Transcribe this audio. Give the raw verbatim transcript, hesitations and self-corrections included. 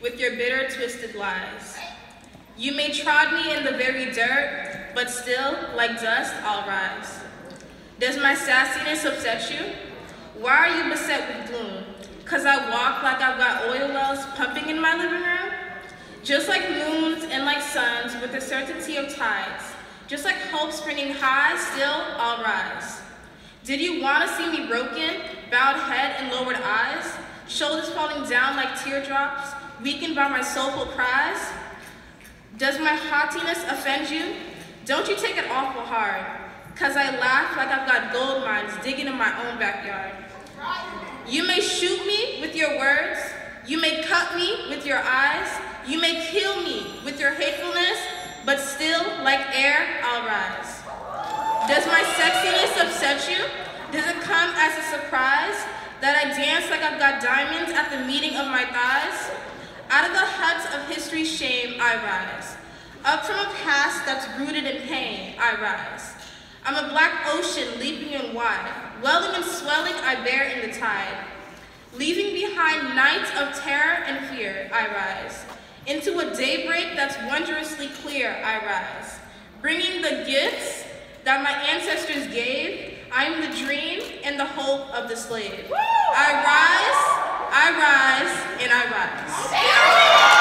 with your bitter, twisted lies. You may trod me in the very dirt, but still, like dust, I'll rise. Does my sassiness upset you? Why are you beset with gloom? Cause I walk like I've got oil wells pumping in my living room? Just like moons and like suns with the certainty of tides, just like hope springing high, still I'll rise. Did you want to see me broken, bowed head and lowered eyes, shoulders falling down like teardrops, weakened by my soulful cries? Does my haughtiness offend you? Don't you take it awful hard, cause I laugh like I've got gold mines digging in my own backyard. You may shoot me with your words, you may cut me with your eyes, you may kill me with your hatefulness, but still, like air, I'll rise. Does my sexiness upset you? Does it come as a surprise that I dance like I've got diamonds at the meeting of my thighs? Out of the huts of history's shame, I rise. Up from a past that's rooted in pain, I rise. I'm a black ocean leaping and wide, welling and swelling I bear in the tide. Leaving behind nights of terror and fear, I rise. Into a daybreak that's wondrously clear, I rise. Bringing the gifts that my ancestors gave, I am the dream and the hope of the slave. I rise, I rise, and I rise.